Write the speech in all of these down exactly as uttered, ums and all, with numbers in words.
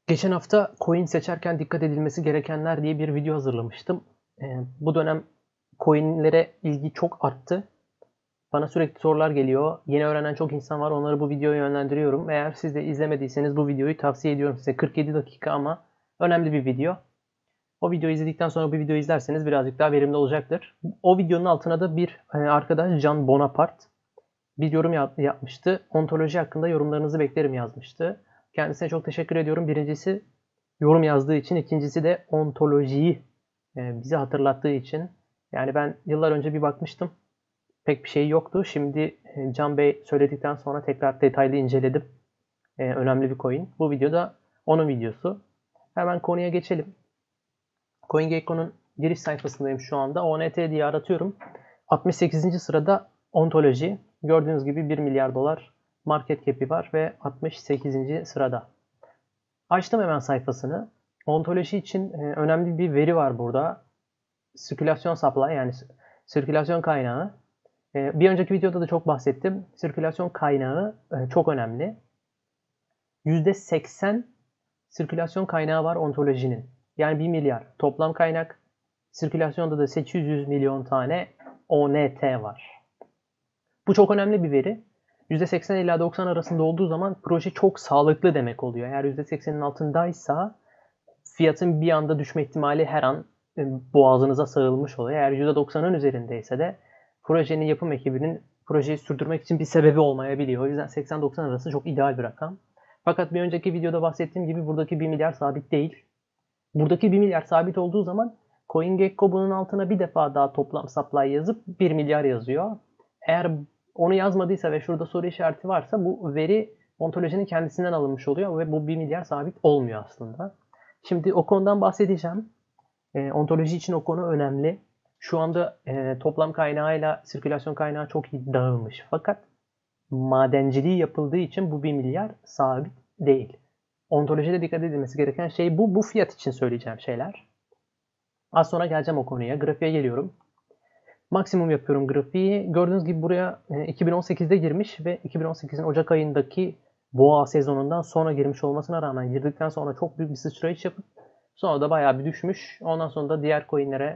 Geçen hafta coin seçerken dikkat edilmesi gerekenler diye bir video hazırlamıştım. Eee, bu dönem coin'lere ilgi çok arttı. Bana sürekli sorular geliyor. Yeni öğrenen çok insan var. Onları bu videoya yönlendiriyorum. Eğer siz de izlemediyseniz bu videoyu tavsiye ediyorum size. kırk yedi dakika ama önemli bir video. O videoyu izledikten sonra bu videoyu izlerseniz birazcık daha verimli olacaktır. O videonun altına da bir e, arkadaş Can Bonaparte bir yorum yap- yapmıştı. Ontoloji hakkında yorumlarınızı beklerim yazmıştı. Kendisine çok teşekkür ediyorum. Birincisi yorum yazdığı için, ikincisi de ontolojiyi e, bize hatırlattığı için. Yani ben yıllar önce bir bakmıştım. Pek bir şey yoktu. Şimdi e, Can Bey söyledikten sonra tekrar detaylı inceledim. E, önemli bir coin. Bu videoda onun videosu. Hemen konuya geçelim. CoinGecko'nun giriş sayfasındayım şu anda. O N T diye aratıyorum. altmış sekizinci sırada ontoloji. Gördüğünüz gibi bir milyar dolar market cap'i var ve altmış sekizinci sırada. Açtım hemen sayfasını. Ontoloji için e, önemli bir veri var burada. Sirkülasyon supply yani sirkülasyon kaynağı. E, bir önceki videoda da çok bahsettim. Sirkülasyon kaynağı e, çok önemli. yüzde seksen sirkülasyon kaynağı var ontolojinin. Yani bir milyar toplam kaynak. Sirkülasyonda da sekiz yüz milyon tane O N T var. Bu çok önemli bir veri. yüzde seksen ila doksan arasında olduğu zaman proje çok sağlıklı demek oluyor. Eğer yüzde seksenin altındaysa fiyatın bir anda düşme ihtimali her an e, boğazınıza sığılmış oluyor. Eğer yüzde doksanın üzerindeyse de projenin yapım ekibinin projeyi sürdürmek için bir sebebi olmayabiliyor. O yüzden seksen doksan arası çok ideal bir rakam. Fakat bir önceki videoda bahsettiğim gibi buradaki bir milyar sabit değil. Buradaki bir milyar sabit olduğu zaman CoinGecko bunun altına bir defa daha toplam supply yazıp bir milyar yazıyor. Eğer onu yazmadıysa ve şurada soru işareti varsa bu veri ontolojinin kendisinden alınmış oluyor ve bu bir milyar sabit olmuyor aslında. Şimdi o konudan bahsedeceğim. E, ontoloji için o konu önemli. Şu anda e, toplam kaynağıyla sirkülasyon kaynağı çok iyi dağılmış. Fakat madenciliği yapıldığı için bu bir milyar sabit değil. Ontolojide dikkat edilmesi gereken şey bu. Bu fiyat için söyleyeceğim şeyler. Az sonra geleceğim o konuya. Grafiğe geliyorum. Maksimum yapıyorum grafiği. Gördüğünüz gibi buraya iki bin on sekizde girmiş ve iki bin on sekizin Ocak ayındaki boğa sezonundan sonra girmiş olmasına rağmen girdikten sonra çok büyük bir sıçrayış yapıp sonra da bayağı bir düşmüş. Ondan sonra da diğer coinlere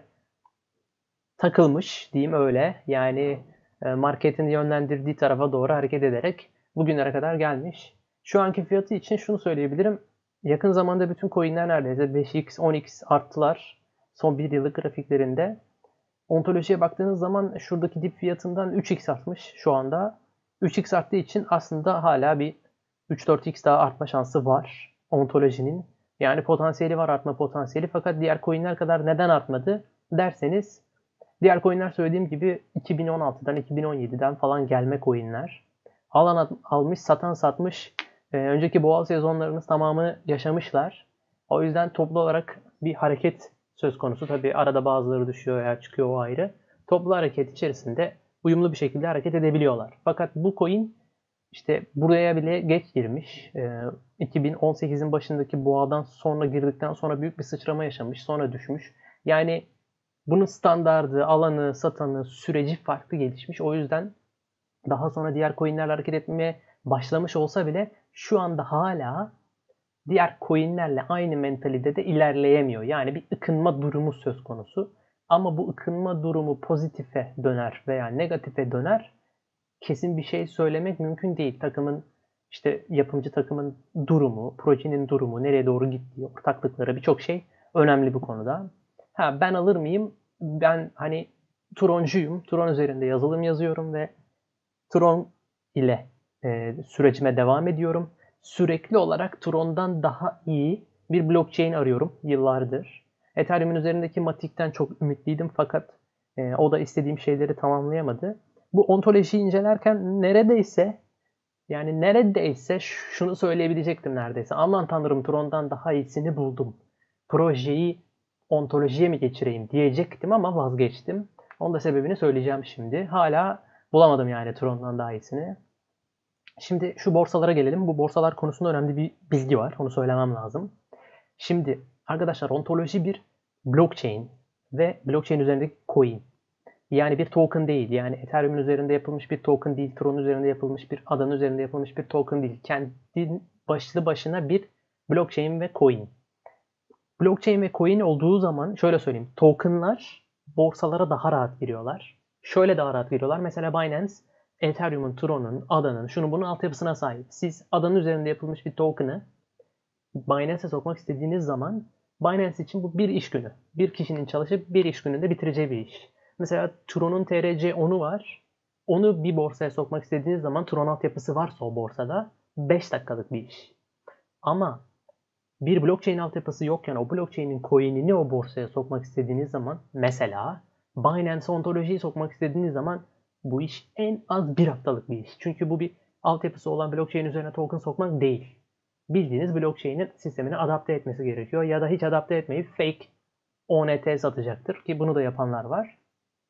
takılmış diyeyim öyle. Yani marketin yönlendirdiği tarafa doğru hareket ederek bugünlere kadar gelmiş. Şu anki fiyatı için şunu söyleyebilirim. Yakın zamanda bütün coinler neredeyse beş x on x arttılar. Son bir yıllık grafiklerinde. Ontolojiye baktığınız zaman şuradaki dip fiyatından üç x artmış şu anda. üç x arttığı için aslında hala bir üç dört x daha artma şansı var ontolojinin. Yani potansiyeli var, artma potansiyeli. Fakat diğer coinler kadar neden artmadı derseniz diğer coinler söylediğim gibi iki bin on altıdan iki bin on yediden falan gelme coinler. Alan almış, satan satmış. Ee, önceki boğa sezonlarının tamamını yaşamışlar. O yüzden toplu olarak bir hareket söz konusu. Tabi arada bazıları düşüyor veya çıkıyor, o ayrı. Toplu hareket içerisinde uyumlu bir şekilde hareket edebiliyorlar. Fakat bu coin işte buraya bile geç girmiş. Ee, iki bin on sekizin başındaki boğadan sonra girdikten sonra büyük bir sıçrama yaşamış. Sonra düşmüş. Yani bunun standardı, alanı, satanı, süreci farklı gelişmiş. O yüzden daha sonra diğer coinlerle hareket etmeye başlamış olsa bile şu anda hala diğer coinlerle aynı mentalitede ilerleyemiyor. Yani bir ıkınma durumu söz konusu. Ama bu ıkınma durumu pozitife döner veya negatife döner. Kesin bir şey söylemek mümkün değil. Takımın işte yapımcı takımın durumu, projenin durumu, nereye doğru gittiği, ortaklıkları birçok şey önemli bu konuda. Ha ben alır mıyım? Ben hani Troncuyum. Tron üzerinde yazılım yazıyorum ve Tron ile e, sürecime devam ediyorum. Sürekli olarak Tron'dan daha iyi bir blockchain arıyorum yıllardır. Ethereum'un üzerindeki Matic'ten çok ümitliydim fakat e, o da istediğim şeyleri tamamlayamadı. Bu ontolojiyi incelerken neredeyse yani neredeyse şunu söyleyebilecektim neredeyse. Aman tanrım Tron'dan daha iyisini buldum. Projeyi ontolojiye mi geçireyim diyecektim ama vazgeçtim. Onun da sebebini söyleyeceğim şimdi. Hala bulamadım yani Tron'dan daha iyisini. Şimdi şu borsalara gelelim. Bu borsalar konusunda önemli bir bilgi var. Onu söylemem lazım. Şimdi arkadaşlar ontoloji bir blockchain ve blockchain üzerindeki coin. Yani bir token değil. Yani Ethereum'un üzerinde yapılmış bir token değil. Tron üzerinde yapılmış bir, Adanın üzerinde yapılmış bir token değil. Kendi başlı başına bir Blockchain ve coin. Blockchain ve coin olduğu zaman şöyle söyleyeyim. Tokenlar borsalara daha rahat giriyorlar. Şöyle daha rahat giriyorlar. Mesela Binance, Ethereum'un, Tron'un, A D A'nın, şunu bunun altyapısına sahip. Siz A D A'nın üzerinde yapılmış bir token'ı Binance'e sokmak istediğiniz zaman Binance için bu bir iş günü. Bir kişinin çalışıp bir iş gününde bitireceği bir iş. Mesela Tron'un T R C onu var. Onu bir borsaya sokmak istediğiniz zaman Tron altyapısı varsa o borsada beş dakikalık bir iş. Ama bir blockchain altyapısı yokken o blockchain'in coin'ini o borsaya sokmak istediğiniz zaman, mesela Binance ontolojiyi sokmak istediğiniz zaman bu iş en az bir haftalık bir iş. Çünkü bu bir altyapısı olan blockchain üzerine token sokmak değil. Bildiğiniz blockchain'in sistemine adapte etmesi gerekiyor. Ya da hiç adapte etmeyip fake O N T satacaktır ki bunu da yapanlar var.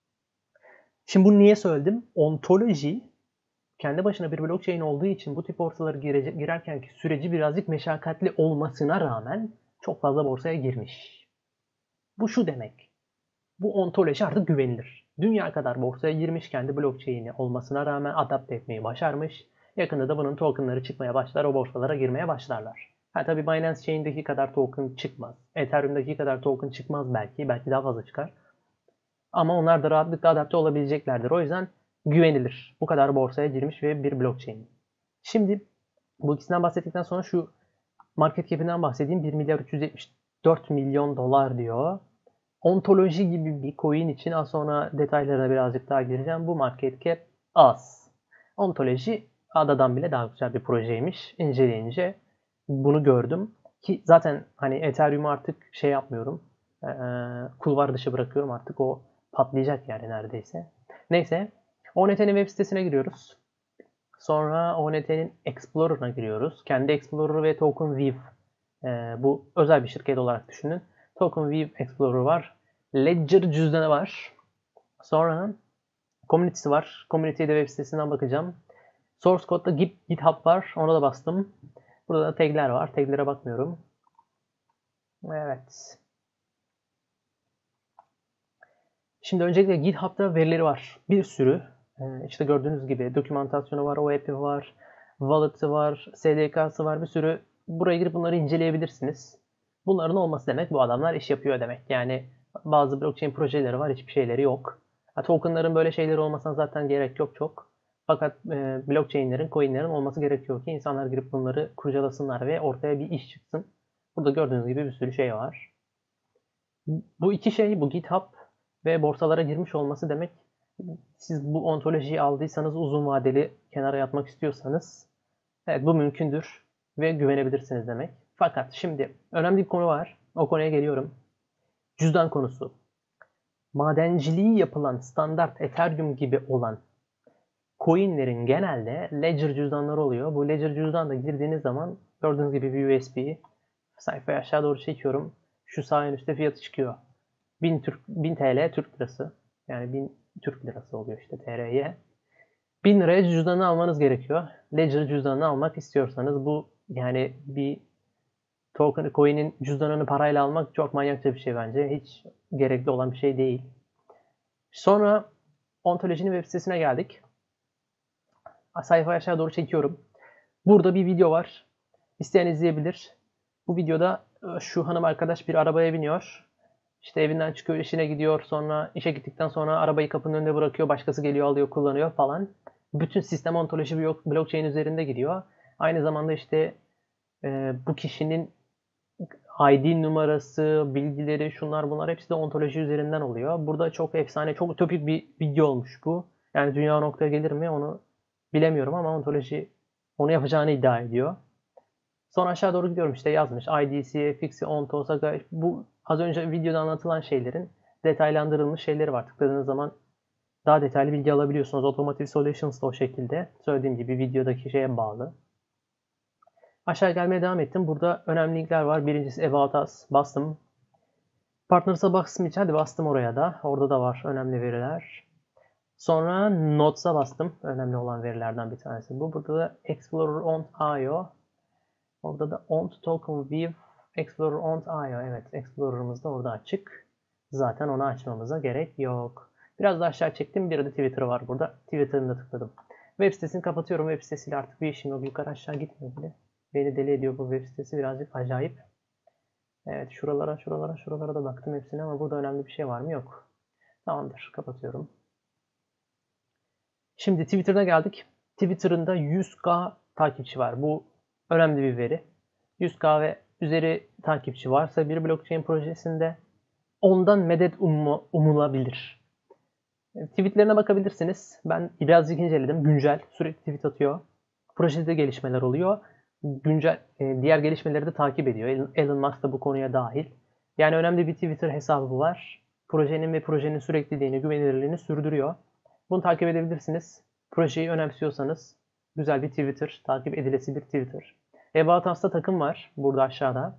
Şimdi bunu niye söyledim? Ontoloji kendi başına bir blockchain olduğu için bu tip borsalara girerkenki süreci birazcık meşakkatli olmasına rağmen çok fazla borsaya girmiş. Bu şu demek. Bu ontoloji artık güvenilir. Dünya kadar borsaya girmiş, kendi blockchain'i olmasına rağmen adapte etmeyi başarmış. Yakında da bunun tokenları çıkmaya başlar, o borsalara girmeye başlarlar. Ha tabii Binance Chain'deki kadar token çıkmaz. Ethereum'daki kadar token çıkmaz belki. Belki daha fazla çıkar. Ama onlar da rahatlıkla adapte olabileceklerdir. O yüzden güvenilir. Bu kadar borsaya girmiş ve bir blockchain. Şimdi bu ikisinden bahsettikten sonra şu market cap'inden bahsedeyim. bir milyar üç yüz yetmiş dört milyon dolar diyor. Ontoloji gibi bir coin için az sonra detaylarına birazcık daha gireceğim. Bu market cap az. Ontoloji adadan bile daha güzel bir projeymiş. İnceleyince bunu gördüm. Ki zaten hani Ethereum'u artık şey yapmıyorum. Ee, kulvar dışı bırakıyorum artık. O patlayacak yani neredeyse. Neyse. O N T'nin web sitesine giriyoruz. Sonra O N T'nin Explorer'ına giriyoruz. Kendi Explorer ve TokenWeave. Ee, bu özel bir şirket olarak düşünün. TokenWeave Explorer var. Ledger cüzdanı var. Sonra Community'si var. Community'ye de web sitesinden bakacağım. Source Code'da GitHub var. Ona da bastım. Burada da tagler var. Taglere bakmıyorum. Evet. Şimdi öncelikle GitHub'da verileri var. Bir sürü. İşte gördüğünüz gibi dokümantasyonu var, O A P I var, wallet'ı var, S D K'sı var, bir sürü. Buraya girip bunları inceleyebilirsiniz. Bunların olması demek bu adamlar iş yapıyor demek. Yani bazı blockchain projeleri var, hiçbir şeyleri yok. Ha, tokenların böyle şeyleri olmasına zaten gerek yok çok. Fakat e, blockchain'lerin, coin'lerin olması gerekiyor ki insanlar girip bunları kurcalasınlar ve ortaya bir iş çıksın. Burada gördüğünüz gibi bir sürü şey var. Bu iki şey, bu GitHub ve borsalara girmiş olması demek, siz bu ontolojiyi aldıysanız, uzun vadeli kenara yatmak istiyorsanız, evet bu mümkündür ve güvenebilirsiniz demek. Fakat şimdi önemli bir konu var. O konuya geliyorum. Cüzdan konusu. Madenciliği yapılan standart Ethereum gibi olan coinlerin genelde Ledger cüzdanları oluyor. Bu Ledger cüzdanına girdiğiniz zaman gördüğünüz gibi bir U S B. Sayfayı aşağı doğru çekiyorum. Şu sağ en üstte fiyatı çıkıyor. bin, Türk, bin T L Türk lirası. Yani bin Türk lirası oluyor işte T R'ye. bin liraya cüzdanı almanız gerekiyor. Ledger cüzdanını almak istiyorsanız bu yani bir token coin'in cüzdanını parayla almak çok manyakça bir şey bence. Hiç gerekli olan bir şey değil. Sonra ontolojinin web sitesine geldik. Sayfayı aşağı doğru çekiyorum. Burada bir video var. İsteyen izleyebilir. Bu videoda şu hanım arkadaş bir arabaya biniyor. İşte evinden çıkıyor, işine gidiyor. Sonra işe gittikten sonra arabayı kapının önünde bırakıyor. Başkası geliyor, alıyor, kullanıyor falan. Bütün sistem ontoloji blockchain üzerinde gidiyor. Aynı zamanda işte e, bu kişinin I D numarası, bilgileri, şunlar bunlar hepsi de ontoloji üzerinden oluyor. Burada çok efsane, çok ütopik bir video olmuş bu. Yani dünya o noktaya gelir mi onu bilemiyorum ama ontoloji onu yapacağını iddia ediyor. Sonra aşağı doğru gidiyorum, işte yazmış I D C, Fixi, Onto, Saga. Bu az önce videoda anlatılan şeylerin detaylandırılmış şeyleri var. Tıkladığınız zaman daha detaylı bilgi alabiliyorsunuz. Automotive Solutions da o şekilde. Söylediğim gibi videodaki şeye bağlı. Aşağı gelmeye devam ettim. Burada önemli linkler var. Birincisi About Us. Bastım. Partners'a bastım için. Hadi bastım oraya da. Orada da var önemli veriler. Sonra Notes'a bastım. Önemli olan verilerden bir tanesi bu. Burada da Explorer on I O. Orada da Ont Token View Explorer Ont I O. Evet, Explorer'ımız da orada açık. Zaten onu açmamıza gerek yok. Biraz da aşağı çektim. Bir de Twitter var burada. Twitter'ını da tıkladım. Web sitesini kapatıyorum. Web sitesiyle artık bir işim yok. Yukarı aşağı gitmiyor bile. Beni deli ediyor bu web sitesi, birazcık acayip. Evet, şuralara şuralara şuralara da baktım hepsine ama burada önemli bir şey var mı? Yok. Tamamdır, kapatıyorum. Şimdi Twitter'da geldik. Twitter'ın da yüz bin takipçi var. Bu önemli bir veri. yüz bin ve üzeri takipçi varsa bir blockchain projesinde ondan medet umu, umulabilir. Tweetlerine bakabilirsiniz. Ben birazcık inceledim. Güncel. Sürekli tweet atıyor. Projede gelişmeler oluyor. Güncel diğer gelişmeleri de takip ediyor. Elon Musk da bu konuya dahil. Yani önemli bir Twitter hesabı var. Projenin ve projenin sürekliliğini, güvenilirliğini sürdürüyor. Bunu takip edebilirsiniz. Projeyi önemsiyorsanız güzel bir Twitter, takip edilesi bir Twitter. About Us'ta takım var. Burada aşağıda.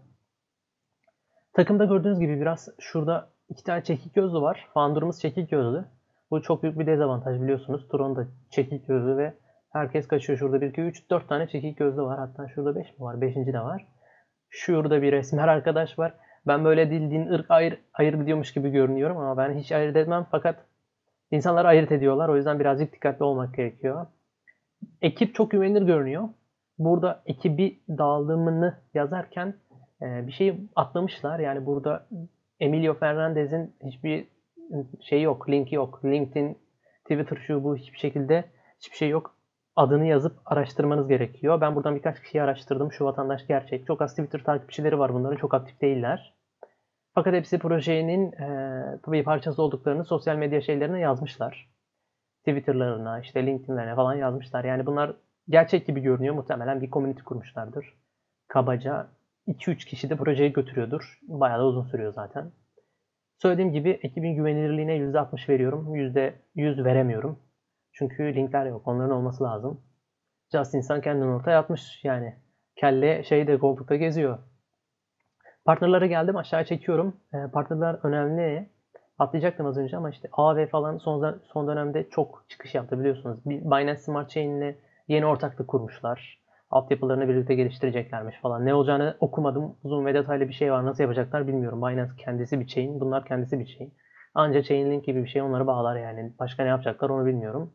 Takımda gördüğünüz gibi biraz şurada iki tane çekik gözlü var. Founder'ımız çekik gözlü. Bu çok büyük bir dezavantaj biliyorsunuz. Tron da çekik gözlü ve herkes kaçıyor. Şurada bir, iki, üç, dört tane çekik gözlü var. Hatta şurada beş mi var? beşinci de var. Şurada bir esmer arkadaş var. Ben böyle dil, din, ırk ayır, ayırt ediyormuş gibi görünüyorum ama ben hiç ayırt etmem. Fakat insanlar ayırt ediyorlar. O yüzden birazcık dikkatli olmak gerekiyor. Ekip çok güvenilir görünüyor. Burada ekibi dağılımını yazarken bir şey atlamışlar. Yani burada Emilio Fernandez'in hiçbir şey yok, linki yok. LinkedIn, Twitter şu bu hiçbir şekilde hiçbir şey yok. Adını yazıp araştırmanız gerekiyor. Ben buradan birkaç kişiyi araştırdım. Şu vatandaş gerçek. Çok az Twitter takipçileri var bunların. Çok aktif değiller. Fakat hepsi projenin e, bir parçası olduklarını sosyal medya şeylerine yazmışlar. Twitter'larına, işte LinkedIn'lerine falan yazmışlar. Yani bunlar gerçek gibi görünüyor. Muhtemelen bir community kurmuşlardır. Kabaca iki üç kişi de projeyi götürüyordur. Bayağı da uzun sürüyor zaten. Söylediğim gibi ekibin güvenilirliğine yüzde altmış veriyorum. yüzde yüz veremiyorum. Çünkü linkler yok. Onların olması lazım. Just insan kendini ortaya atmış yani. Kelle şeyde koltukta geziyor. Partnerlara geldim. Aşağı çekiyorum. Partnerler önemli. Atlayacaktım az önce ama işte A V falan son, son dönemde çok çıkış yaptı biliyorsunuz. Binance Smart Chain ile yeni ortaklık kurmuşlar. Altyapılarını birlikte geliştireceklermiş falan. Ne olacağını okumadım. Uzun ve detaylı bir şey var. Nasıl yapacaklar bilmiyorum. Binance kendisi bir chain. Bunlar kendisi bir chain. Anca Chainlink gibi bir şey onları bağlar yani. Başka ne yapacaklar onu bilmiyorum.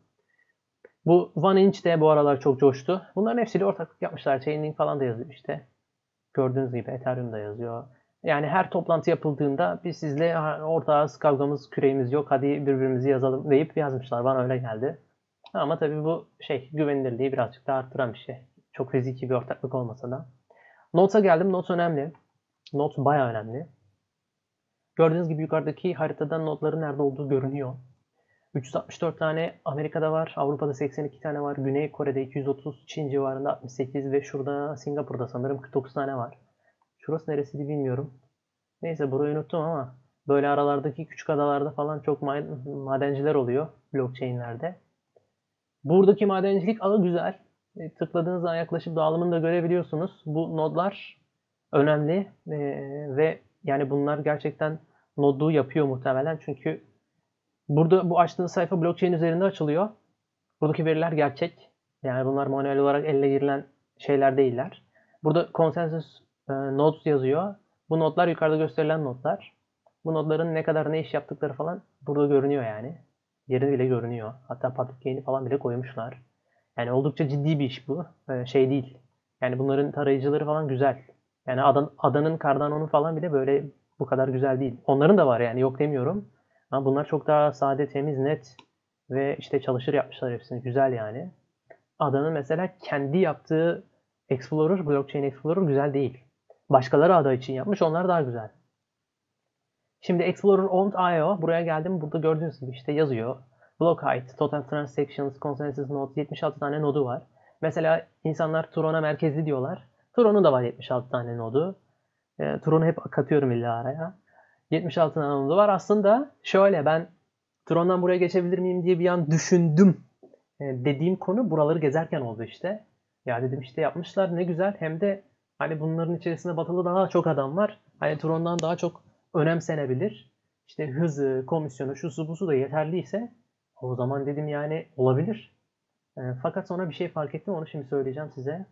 Bu OneInch de bu aralar çok coştu. Bunların hepsiyle ortaklık yapmışlar. Chainlink falan da yazıyor işte. Gördüğünüz gibi Ethereum da yazıyor. Yani her toplantı yapıldığında biz sizle ortağız, kavgamız, küreğimiz yok, hadi birbirimizi yazalım deyip yazmışlar. Bana öyle geldi. Ama tabii bu şey güvenilirliği birazcık daha arttıran bir şey. Çok fiziki bir ortaklık olmasa da. Notes'a geldim. Notes önemli. Notes bayağı önemli. Gördüğünüz gibi yukarıdaki haritada notların nerede olduğu görünüyor. üç yüz altmış dört tane Amerika'da var. Avrupa'da seksen iki tane var. Güney Kore'de iki yüz otuz. Çin civarında altmış sekiz ve şurada Singapur'da sanırım kırk dokuz tane var. Şurası neresiydi bilmiyorum. Neyse burayı unuttum ama böyle aralardaki küçük adalarda falan çok madenciler oluyor blockchain'lerde. Buradaki madencilik ağı güzel. E, tıkladığınızda yaklaşıp dağılımını da görebiliyorsunuz. Bu nodlar önemli e, ve yani bunlar gerçekten nodu yapıyor muhtemelen. Çünkü burada bu açtığınız sayfa blockchain üzerinde açılıyor. Buradaki veriler gerçek. Yani bunlar manuel olarak elle girilen şeyler değiller. Burada consensus e, nodes yazıyor. Bu notlar yukarıda gösterilen notlar. Bu notların ne kadar ne iş yaptıkları falan burada görünüyor yani. Yeri bile görünüyor. Hatta public key'ini falan bile koymuşlar. Yani oldukça ciddi bir iş bu. Ee, şey değil. Yani bunların tarayıcıları falan güzel. Yani Adan, Adan'ın, Cardano'nun falan bile böyle bu kadar güzel değil. Onların da var yani yok demiyorum. Ama bunlar çok daha sade, temiz, net ve işte çalışır yapmışlar hepsini. Güzel yani. Adanın mesela kendi yaptığı Explorer, Blockchain Explorer güzel değil. Başkaları ada için yapmış, onlar daha güzel. Şimdi Explorer Owned I O buraya geldim. Burada gördüğünüz gibi işte yazıyor. Block height, total transactions, consensus nodes yetmiş altı tane nodu var. Mesela insanlar Tron'a merkezli diyorlar. Tron'un da var yetmiş altı tane nodu. E, Tron'u hep katıyorum illa araya. yetmiş altı tane nodu var. Aslında şöyle ben Tron'dan buraya geçebilir miyim diye bir an düşündüm. E, dediğim konu buraları gezerken oldu işte. Ya dedim işte yapmışlar ne güzel. Hem de hani bunların içerisinde batılı daha çok adam var. Hani Tron'dan daha çok önemsenebilir. İşte hızı, komisyonu, şusu busu da yeterliyse o zaman dedim yani olabilir. E, fakat sonra bir şey fark ettim. Onu şimdi söyleyeceğim size.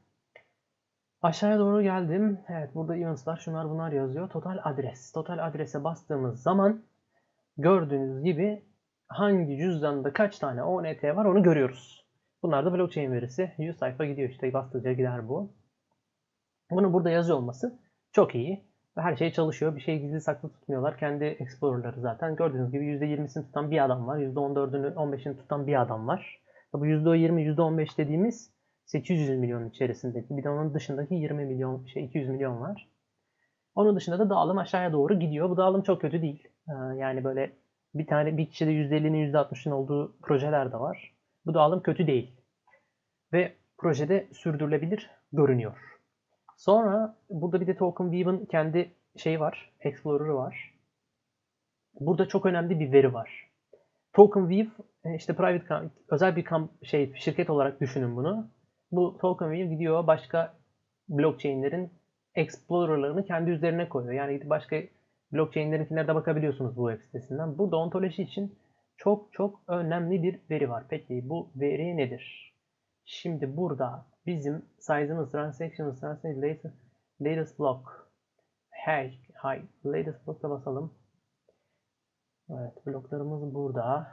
Aşağıya doğru geldim. Evet burada events'lar şunlar bunlar yazıyor. Total adres. Total adrese bastığımız zaman gördüğünüz gibi hangi cüzdanda kaç tane O N T var onu görüyoruz. Bunlar da blockchain verisi. yüz sayfa gidiyor işte bastıkça gider bu. Bunu burada yazıyor olması çok iyi. Ve her şey çalışıyor. Bir şey gizli saklı tutmuyorlar. Kendi Explorer'ları zaten. Gördüğünüz gibi yüzde yirmisini tutan bir adam var. yüzde on dördünü on beşini tutan bir adam var. Bu yüzde yirmi, yüzde on beş dediğimiz sekiz yüz milyon içerisindeki. Bir de onun dışındaki yirmi milyon, şey iki yüz milyon var. Onun dışında da dağılım aşağıya doğru gidiyor. Bu dağılım çok kötü değil. Yani böyle bir tane bir kişide yüzde ellinin yüzde altmışının olduğu projeler de var. Bu dağılım kötü değil. Ve projede sürdürülebilir görünüyor. Sonra burada bir de TokenWeave'ın kendi şeyi var. Explorer'ı var. Burada çok önemli bir veri var. TokenWeave işte private özel bir şey şirket olarak düşünün bunu. Bu TokenWeave gidiyor başka blockchain'lerin explorer'larını kendi üzerine koyuyor. Yani başka blockchain'lerinkilere de bakabiliyorsunuz bu web sitesinden. Burada ontoloji için çok çok önemli bir veri var. Peki bu veri nedir? Şimdi burada bizim size'ımız, transactions, transactions, latest, latest block, hash, hi, latest block'a basalım. Evet, bloklarımız burada.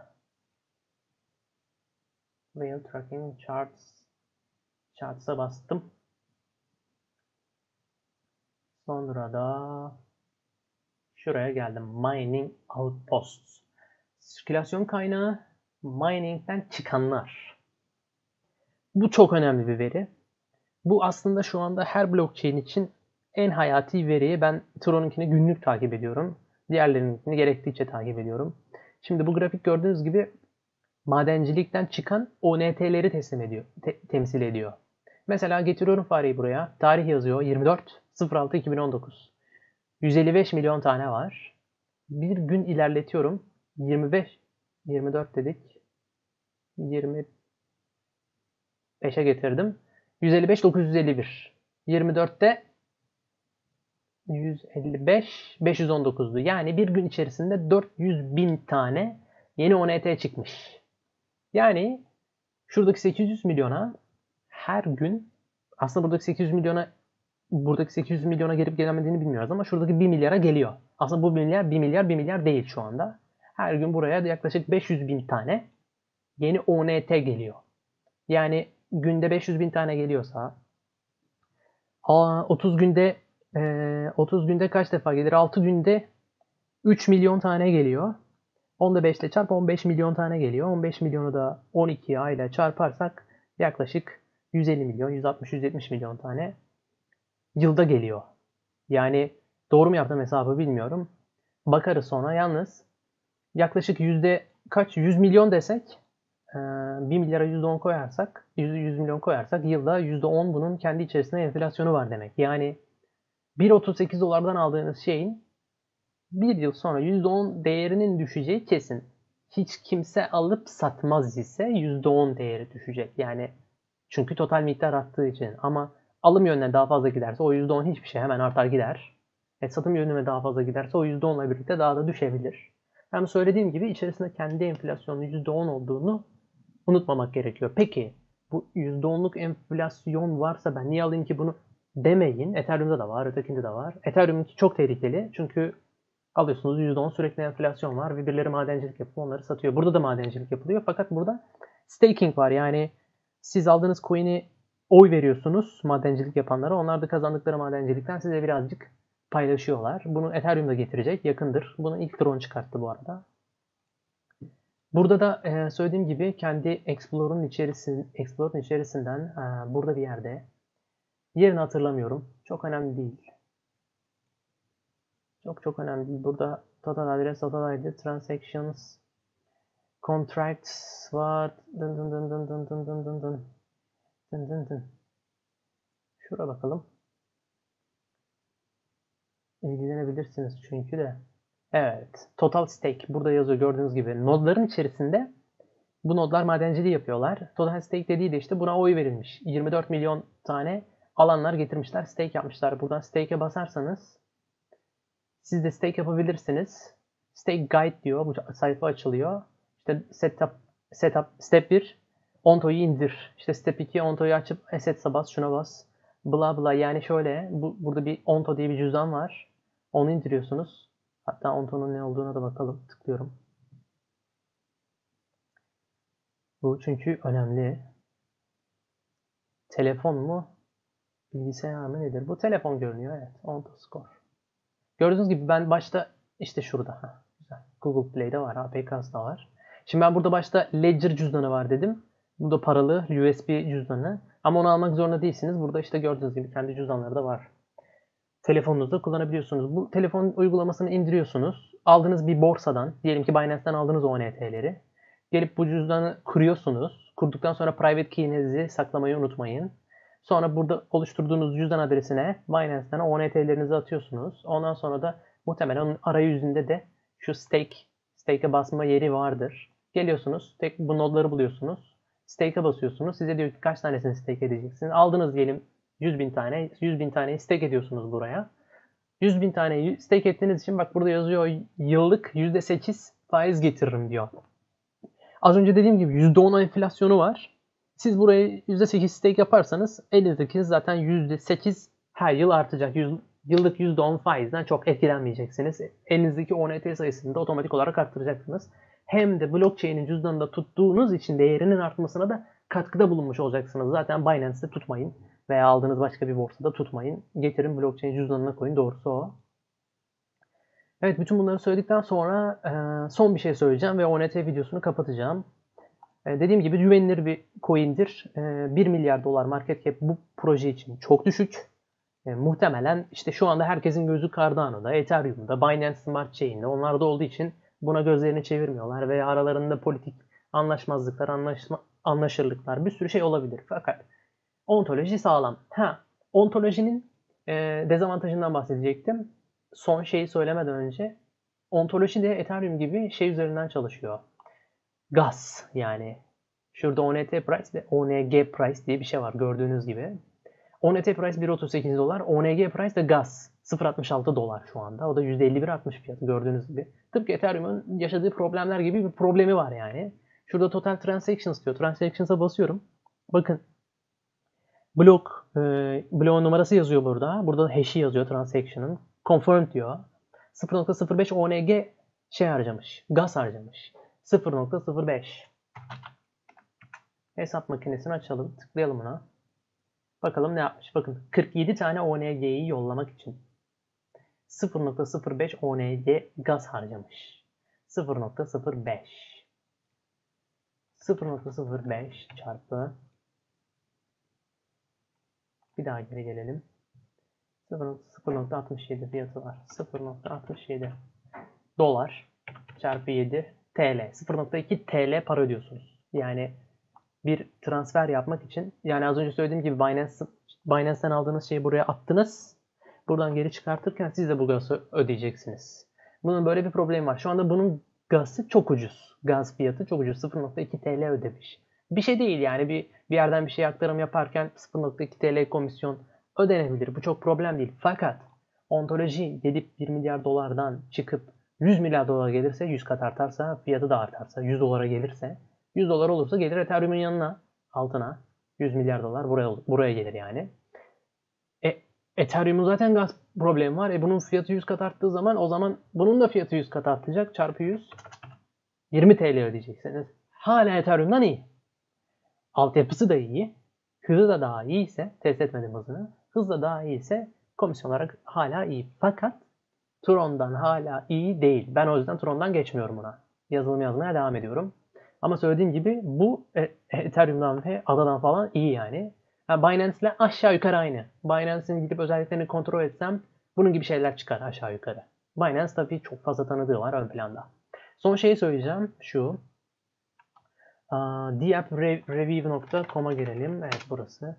Whale tracking charts, charts'a bastım. Sonra da şuraya geldim. Mining outposts. Sirkülasyon kaynağı mining'den çıkanlar. Bu çok önemli bir veri. Bu aslında şu anda her blockchain için en hayati veriyi. Ben Tron'unkini günlük takip ediyorum. Diğerlerininkini gerektiğince takip ediyorum. Şimdi bu grafik gördüğünüz gibi madencilikten çıkan O N T'leri teslim ediyor, te- temsil ediyor. Mesela getiriyorum fareyi buraya. Tarih yazıyor yirmi dört altı iki bin on dokuz. yüz elli beş milyon tane var. Bir gün ilerletiyorum. yirmi beş, yirmi dört dedik. yirmi beşe getirdim. yüz elli beş, dokuz yüz elli bir. yirmi dörtte yüz elli beş, beş yüz on dokuzdu. Yani bir gün içerisinde dört yüz bin tane yeni O N T çıkmış. Yani şuradaki sekiz yüz milyona her gün, aslında buradaki sekiz yüz milyona buradaki sekiz yüz milyona gelip gelemediğini bilmiyoruz ama şuradaki bir milyara geliyor. Aslında bu bir milyar bir milyar bir milyar değil şu anda. Her gün buraya yaklaşık beş yüz bin tane yeni O N T geliyor. Yani günde beş yüz bin tane geliyorsa otuz günde otuz günde kaç defa gelir? altı günde üç milyon tane geliyor. Onda beş ile çarp on beş milyon tane geliyor. on beş milyonu da on iki ile çarparsak yaklaşık yüz elli milyon, yüz altmış yüz yetmiş milyon tane yılda geliyor. Yani doğru mu yaptım hesabı bilmiyorum. Bakarız sonra. Yalnız yaklaşık yüzde kaç? yüz milyon desek, bir milyara yüzde on koyarsak, yüz milyon koyarsak yılda yüzde on bunun kendi içerisinde enflasyonu var demek. Yani bir virgül otuz sekiz dolardan aldığınız şeyin bir yıl sonra yüzde on değerinin düşeceği kesin. Hiç kimse alıp satmaz ise yüzde on değeri düşecek. Yani çünkü total miktar arttığı için. Ama alım yönüne daha fazla giderse o yüzde on hiçbir şey, hemen artar gider. E, satım yönüne daha fazla giderse o yüzde onla birlikte daha da düşebilir. Hem söylediğim gibi içerisinde kendi enflasyonun yüzde on olduğunu unutmamak gerekiyor. Peki bu yüzde onluk enflasyon varsa ben niye alayım ki bunu demeyin. Ethereum'da da var, ötekinde de var. Ethereum'unki çok tehlikeli çünkü alıyorsunuz yüzde on sürekli enflasyon var ve birileri madencilik yapıp onları satıyor. Burada da madencilik yapılıyor fakat burada staking var. Yani siz aldığınız coin'i oy veriyorsunuz madencilik yapanlara. Onlar da kazandıkları madencilikten size birazcık paylaşıyorlar. Bunu Ethereum da getirecek. Yakındır. Bunu ilk Tron çıkarttı bu arada. Burada da e, söylediğim gibi kendi Explorer'ın içerisin, Explorer'ın içerisinden e, burada bir yerde, yerini hatırlamıyorum. Çok önemli değil. Çok çok önemli değil. Burada total adres, total I D, transactions, contracts var. Dın dın dın dın dın dın dın dın dın. Dın dın dın. Şura bakalım. İlgilenebilirsiniz çünkü de. Evet. Total stake. Burada yazıyor gördüğünüz gibi. Nodların içerisinde bu nodlar madenciliği yapıyorlar. Total stake dediği de işte buna oy verilmiş. yirmi dört milyon tane alanlar getirmişler. Stake yapmışlar. Buradan stake'e basarsanız siz de stake yapabilirsiniz. Stake guide diyor. Bu sayfa açılıyor. İşte setup, setup step bir Onto'yu indir. İşte step iki Onto'yu açıp assets'a bas, şuna bas. Bla bla. Yani şöyle bu, burada bir Onto diye bir cüzdan var. Onu indiriyorsunuz. Hatta Onto'nun ne olduğuna da bakalım. Tıklıyorum. Bu çünkü önemli. Telefon mu? Bilgisayar mı nedir? Bu telefon görünüyor. Evet. Ontoscore. Gördüğünüz gibi ben başta işte şurada. Heh, güzel. Google Play'de var. A P K'sı da var. Şimdi ben burada başta Ledger cüzdanı var dedim. Bu da paralı U S B cüzdanı. Ama onu almak zorunda değilsiniz. Burada işte gördüğünüz gibi kendi cüzdanları da var. Telefonunuzda kullanabiliyorsunuz. Bu telefon uygulamasını indiriyorsunuz. Aldığınız bir borsadan, diyelim ki Binance'ten aldığınız o N F T'leri. Gelip bu cüzdanı kuruyorsunuz. Kurduktan sonra private key'inizi saklamayı unutmayın. Sonra burada oluşturduğunuz cüzdan adresine Binance'ten o N F T'lerinizi atıyorsunuz. Ondan sonra da muhtemelen onun arayüzünde de şu stake, stake'e basma yeri vardır. Geliyorsunuz, tek bu nodları buluyorsunuz. Stake'e basıyorsunuz. Size diyor ki kaç tanesini stake edeceksiniz. Aldınız diyelim yüz bin tane, yüz bin taneyi stake ediyorsunuz buraya. yüz bin tane stake ettiğiniz için bak burada yazıyor yıllık yüzde sekiz faiz getiririm diyor. Az önce dediğim gibi yüzde on enflasyonu var. Siz buraya yüzde sekiz stake yaparsanız elinizdeki zaten yüzde sekiz her yıl artacak. Yıllık yüzde on faizden çok etkilenmeyeceksiniz. Elinizdeki O N T sayısını da otomatik olarak arttıracaksınız. Hem de blockchain'in cüzdanında tuttuğunuz için değerinin artmasına da katkıda bulunmuş olacaksınız. Zaten Binance'de tutmayın veya aldığınız başka bir borsada tutmayın. Getirin blockchain cüzdanına koyun. Doğrusu o. Evet, bütün bunları söyledikten sonra son bir şey söyleyeceğim ve O N T videosunu kapatacağım. Dediğim gibi güvenilir bir coin'dir. bir milyar dolar market cap bu proje için çok düşük. Muhtemelen işte şu anda herkesin gözü Cardano'da, Ethereum'da, Binance Smart Chain'de onlarda olduğu için buna gözlerini çevirmiyorlar veya aralarında politik anlaşmazlıklar, anlaşma, anlaşırlıklar bir sürü şey olabilir. Fakat ontoloji sağlam. Ha, ontolojinin e, dezavantajından bahsedecektim. Son şeyi söylemeden önce ontoloji de Ethereum gibi şey üzerinden çalışıyor. Gas yani. Şurada O N T price ve O N G price diye bir şey var gördüğünüz gibi. O N T price bir virgül otuz sekiz dolar. O N G price de gas sıfır virgül altmış altı dolar şu anda. O da yüzde elli bir artmış fiyatı gördüğünüz gibi. Tıpkı Ethereum'un yaşadığı problemler gibi bir problemi var yani. Şurada total transactions diyor. Transactions'a basıyorum. Bakın. Blok, e, bloğun numarası yazıyor burada. Burada hash'i yazıyor transaction'ın. Confirm diyor. sıfır virgül sıfır beş O N G şey harcamış. Gas harcamış. sıfır virgül sıfır beş. Hesap makinesini açalım. Tıklayalım ona. Bakalım ne yapmış. Bakın kırk yedi tane O N G'yi yollamak için sıfır virgül sıfır beş O N G gaz harcamış. sıfır virgül sıfır beş. sıfır virgül sıfır beş çarpı bir daha geri gelelim. sıfır virgül altmış yedi fiyatı var. sıfır virgül altmış yedi dolar çarpı yedi T L. sıfır virgül iki T L para ödüyorsunuz. Yani bir transfer yapmak için, yani az önce söylediğim gibi Binance, Binance'ten aldığınız şeyi buraya attınız. Buradan geri çıkartırken siz de bu gazı ödeyeceksiniz. Bunun böyle bir problemi var. Şu anda bunun gazı çok ucuz. Gaz fiyatı çok ucuz. sıfır virgül iki T L ödemiş. Bir şey değil yani bir, bir yerden bir şey aktarım yaparken sıfır virgül iki T L komisyon ödenebilir. Bu çok problem değil. Fakat ontoloji gelip bir milyar dolardan çıkıp yüz milyar dolar gelirse, yüz kat artarsa, fiyatı da artarsa, yüz dolara gelirse, yüz dolar olursa gelir Ethereum'un yanına, altına yüz milyar dolar buraya buraya gelir yani. E, Ethereum'un zaten gaz problemi var. E bunun fiyatı yüz kat arttığı zaman o zaman bunun da fiyatı yüz kat artacak. Çarpı yüz. yirmi T L ödeyeceksiniz. Hala Ethereum'dan iyi. Altyapısı da iyi. Hızı da daha iyi ise, test etmedim hızını. Hız da daha iyi ise komisyon olarak hala iyi. Fakat Tron'dan hala iyi değil. Ben o yüzden Tron'dan geçmiyorum buna. Yazılım yazmaya devam ediyorum. Ama söylediğim gibi bu Ethereum'dan ve Adadan falan iyi yani. yani Binance ile aşağı yukarı aynı. Binance'in gidip özelliklerini kontrol etsem bunun gibi şeyler çıkar aşağı yukarı. Binance tabii çok fazla tanıdığı var ön planda. Son şeyi söyleyeceğim şu. dapp-review nokta com'a girelim. Evet burası.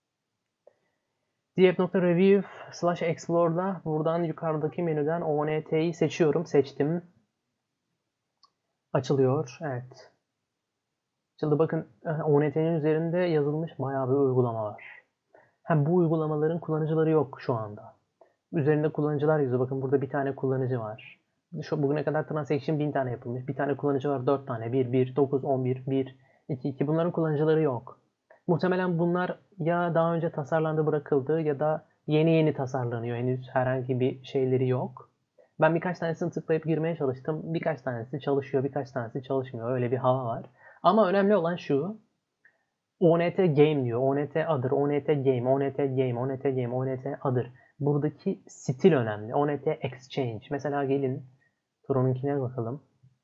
dapp.review slash explore'da buradan yukarıdaki menüden O N T'yi seçiyorum. Seçtim. Açılıyor. Evet. Açıldı. Bakın O N T'nin üzerinde yazılmış bayağı bir uygulama var. Hem bu uygulamaların kullanıcıları yok şu anda. Üzerinde kullanıcılar yazıyor. Bakın burada bir tane kullanıcı var. Şu bugüne kadar transaction bin tane yapılmış. Bir tane kullanıcı var dört tane. bir, bir, dokuz, on bir, bir, iki, iki. Bunların kullanıcıları yok. Muhtemelen bunlar ya daha önce tasarlandı bırakıldı ya da yeni yeni tasarlanıyor. Henüz herhangi bir şeyleri yok. Ben birkaç tanesini tıklayıp girmeye çalıştım. Birkaç tanesi çalışıyor, birkaç tanesi çalışmıyor. Öyle bir hava var. Ama önemli olan şu. O N T game diyor. O N T other, O N T game, O N T game, O N T game, O N T other. Buradaki stil önemli. O N T exchange. Mesela gelin Tron'unkine bakalım.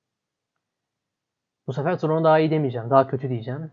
Bu sefer Tron'u daha iyi demeyeceğim. Daha kötü diyeceğim.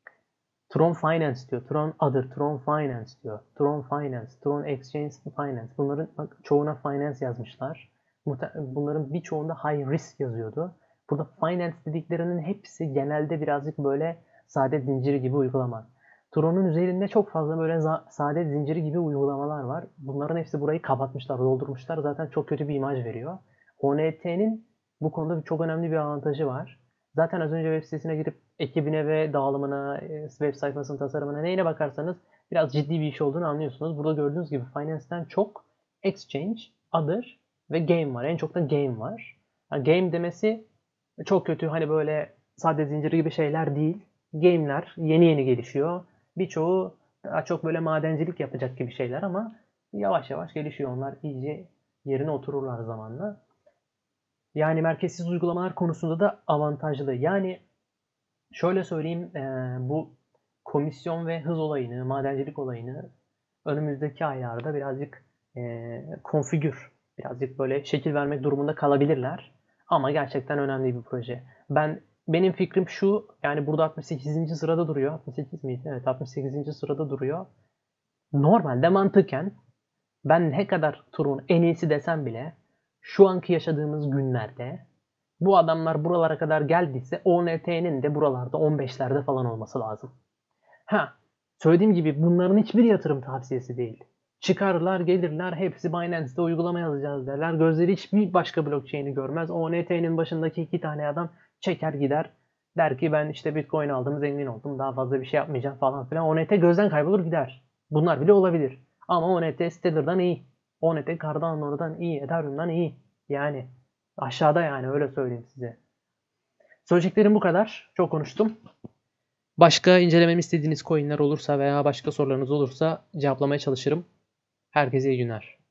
Tron Finance diyor. Tron Other, Tron Finance diyor. Tron Finance, Tron Exchange Finance. Bunların bak, çoğuna finance yazmışlar. Bunların birçoğunda high risk yazıyordu. Burada finance dediklerinin hepsi genelde birazcık böyle sade zinciri gibi uygulama. Tron'un üzerinde çok fazla böyle sade zinciri gibi uygulamalar var. Bunların hepsi burayı kapatmışlar, doldurmuşlar. Zaten çok kötü bir imaj veriyor. O N T'nin bu konuda çok önemli bir avantajı var. Zaten az önce web sitesine girip ekibine ve dağılımına, web sayfasının tasarımına neyine bakarsanız biraz ciddi bir iş olduğunu anlıyorsunuz. Burada gördüğünüz gibi Finance'ten çok Exchange, Other ve Game var. En çok da Game var. Yani game demesi çok kötü, hani böyle sade zinciri gibi şeyler değil. Game'ler yeni yeni gelişiyor. Birçoğu daha çok böyle madencilik yapacak gibi şeyler ama yavaş yavaş gelişiyor. Onlar iyice yerine otururlar zamanla. Yani merkezsiz uygulamalar konusunda da avantajlı. Yani şöyle söyleyeyim, bu komisyon ve hız olayını, madencilik olayını önümüzdeki aylarda birazcık konfigür, birazcık böyle şekil vermek durumunda kalabilirler. Ama gerçekten önemli bir proje. Ben benim fikrim şu, yani burada altmış sekizinci sırada duruyor. altmış sekiz miydi? Evet, altmış sekizinci sırada duruyor. Normalde mantıken ben ne kadar Tron en iyisi desem bile şu anki yaşadığımız günlerde bu adamlar buralara kadar geldiyse O N T'nin de buralarda on beşlerde falan olması lazım. Ha, söylediğim gibi bunların hiçbir yatırım tavsiyesi değil. Çıkarlar, gelirler, hepsi Binance'de uygulama yazacağız derler. Gözleri hiçbir başka blockchain'i görmez. O N T'nin başındaki iki tane adam çeker gider. Der ki ben işte Bitcoin aldım, zengin oldum, daha fazla bir şey yapmayacağım falan filan. O N T gözden kaybolur gider. Bunlar bile olabilir. Ama O N T Stellar'dan iyi. O N T Cardano'dan iyi. Ethereum'dan iyi. Yani aşağıda, yani öyle söyleyeyim size. Söyleyeceklerim bu kadar. Çok konuştum. Başka incelememi istediğiniz coinler olursa veya başka sorularınız olursa cevaplamaya çalışırım. Herkese iyi günler.